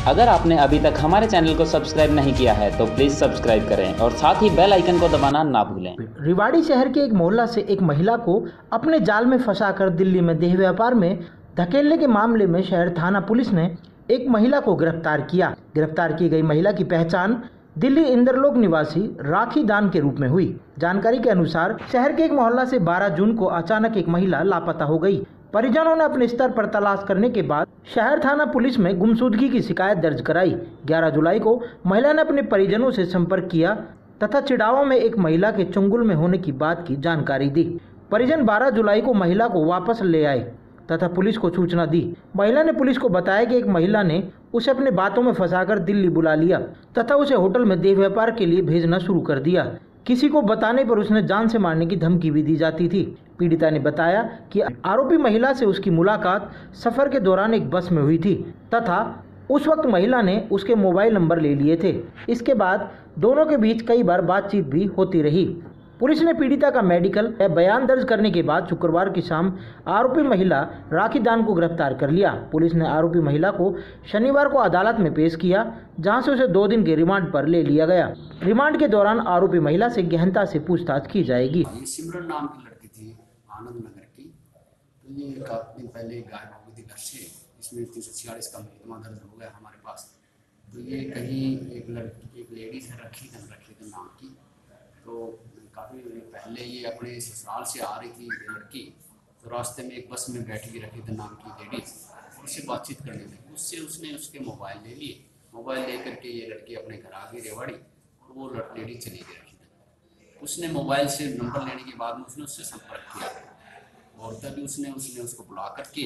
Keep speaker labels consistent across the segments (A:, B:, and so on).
A: अगर आपने अभी तक हमारे चैनल को सब्सक्राइब नहीं किया है तो प्लीज़ सब्सक्राइब करें और साथ ही बेल आइकन को दबाना ना भूलें।
B: रेवाड़ी शहर के एक मोहल्ला से एक महिला को अपने जाल में फंसाकर दिल्ली में देह व्यापार में धकेलने के मामले में शहर थाना पुलिस ने एक महिला को गिरफ्तार किया। गिरफ्तार की गई महिला की पहचान दिल्ली इंद्रलोक निवासी राखी दान के रूप में हुई। जानकारी के अनुसार शहर के एक मोहल्ला से 12 जून को अचानक एक महिला लापता हो गई। परिजनों ने अपने स्तर पर तलाश करने के बाद शहर थाना पुलिस में गुमशुदगी की शिकायत दर्ज कराई। 11 जुलाई को महिला ने अपने परिजनों से संपर्क किया तथा चिड़ावा में एक महिला के चुंगल में होने की बात की जानकारी दी। परिजन 12 जुलाई को महिला को वापस ले आए तथा पुलिस को सूचना दी। महिला ने पुलिस को बताया कि एक महिला ने उसे अपने बातों में फंसाकर दिल्ली बुला लिया तथा उसे होटल में देह व्यापार के लिए भेजना शुरू कर दिया। किसी को बताने पर उसने जान से मारने की धमकी भी दी जाती थी। पीड़िता ने बताया कि आरोपी महिला से उसकी मुलाकात सफर के दौरान एक बस में हुई थी तथा उस वक्त महिला ने उसके मोबाइल नंबर ले लिए थे। इसके बाद दोनों के बीच कई बार बातचीत भी होती रही। पुलिस ने पीड़िता का मेडिकल बयान दर्ज करने के बाद शुक्रवार की शाम आरोपी महिला राखी दान को गिरफ्तार कर लिया। पुलिस ने आरोपी महिला को शनिवार को अदालत में पेश किया, जहां से उसे 2 दिन के रिमांड पर ले लिया गया। रिमांड के दौरान आरोपी महिला से गहनता से पूछताछ की जाएगी।
C: सिमरन नाम की लड़की थी, आनंद नगर की। तो ये काफी दिन पहले गायब हो गई थी घर से। इसमें 346 का मुकदमा दर्ज हो गया हमारे पास। तो ये कहीं एक लेडीज है रखी नाम की। तो काफ़ी पहले ये अपने ससुराल से आ रही थी ये लड़की। तो रास्ते में एक बस में बैठी हुई रखी नाम की लेडीज, उससे बातचीत करने लगी। उससे उसने उसके मोबाइल ले लिए। मोबाइल लेकर के ये लड़की अपने घर आ गई रेवाड़ी और वो लड़की चली गई रखी। उसने मोबाइल से नंबर लेने के बाद में उसने उससे संपर्क किया और तभी उसने उसको बुला करके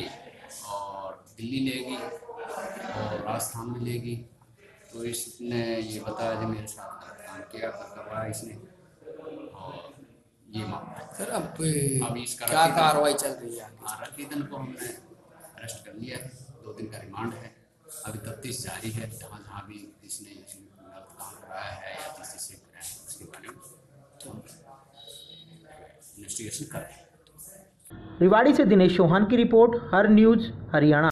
C: और दिल्ली ले गई और राजस्थान में ले गई। तो इसने ये बताया जो मेरे साथ काम किया करवाया इसने। और ये
D: सर अब
C: इसका
D: क्या कार्रवाई चल रही है?
C: रकीदन को हमने अरेस्ट कर लिया है। 2 दिन का रिमांड है। अभी तफ्तीश जारी है। जहाँ भी इसने गलत काम कराया है या किसी से कराया है उसके बारे में तो इन्वेस्टिगेशन कर रहे हैं।
B: रेवाड़ी से दिनेश चौहान की रिपोर्ट, हर न्यूज हरियाणा।